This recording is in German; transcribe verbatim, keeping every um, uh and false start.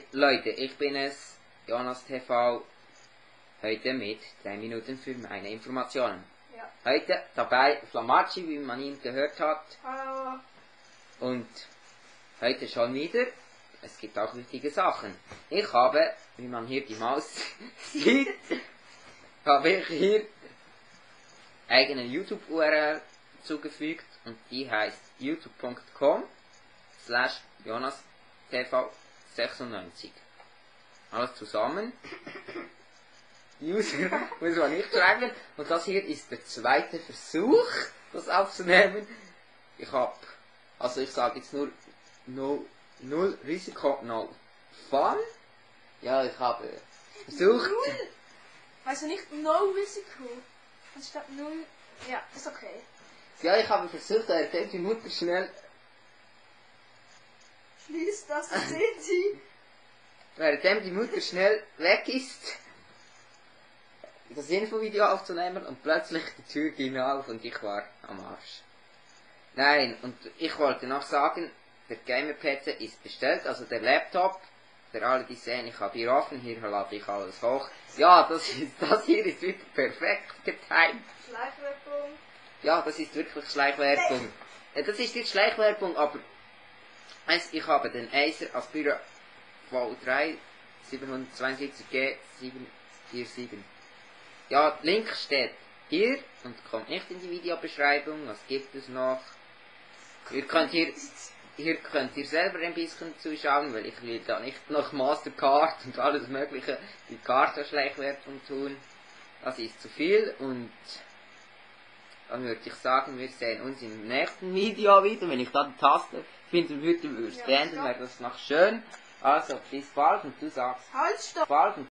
Leute, ich bin es, Jonas T V, heute mit drei Minuten für meine Informationen. Ja. Heute dabei Flamacci, wie man ihn gehört hat. Hallo. Und heute schon wieder, es gibt auch wichtige Sachen. Ich habe, wie man hier die Maus sieht, habe ich hier eigene YouTube-U R L zugefügt und die heißt youtube punkt com slash jonas t v sechsundneunzig. Alles zusammen. User muss man nicht schreiben. Und das hier ist der zweite Versuch, das aufzunehmen. Ich habe, also ich sage jetzt nur no, null Risiko, no Fun. Ja, ich habe versucht. Null. Weißt du nicht, no Risiko. Anstatt null. Ja, ist okay. Ja, ich habe versucht, während die Mutter schnell, Schließ das, das sehen Sie. während die Mutter schnell weg ist, das Infovideo aufzunehmen und plötzlich die Tür ging auf und ich war am Arsch. Nein, und ich wollte noch sagen, der Gamer-P C ist bestellt, also der Laptop, für alle die sehen, ich habe hier offen, hier lade ich alles hoch. Ja, das, ist, das hier ist wirklich perfekt getimt. Schleichwerbung. Ja, das ist wirklich Schleichwerbung. Ja, das ist nicht Schleichwerbung, aber also ich habe den Acer Aspira V drei siebenhundertzweiundsiebzig G sieben vier sieben. Ja, Link steht hier und kommt nicht in die Videobeschreibung. Was gibt es noch? Ihr könnt hier, hier könnt ihr selber ein bisschen zuschauen, weil ich will da nicht noch Mastercard und alles mögliche die Karte-Schleichwerbung tun. Das ist zu viel und dann würde ich sagen, wir sehen uns im nächsten Video wieder. Wenn ich da die Taste finden würde, würde ich es beenden, wäre das noch schön. Also, bis bald und du sagst Halt, stopp. bald und